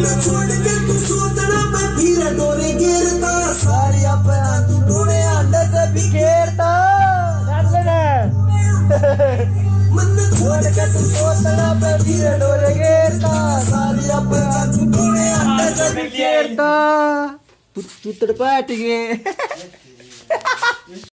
छोड़ के तू सोचना पे फिर डोरे गिरता सारी अपना तू ढूंढे अंडे से बिखेरता मन छोड़ के तू सोचना पे फिर डोरे गिरता सारी अपना तू ढूंढे अंडे से बिखेरता तू तड़पाट गए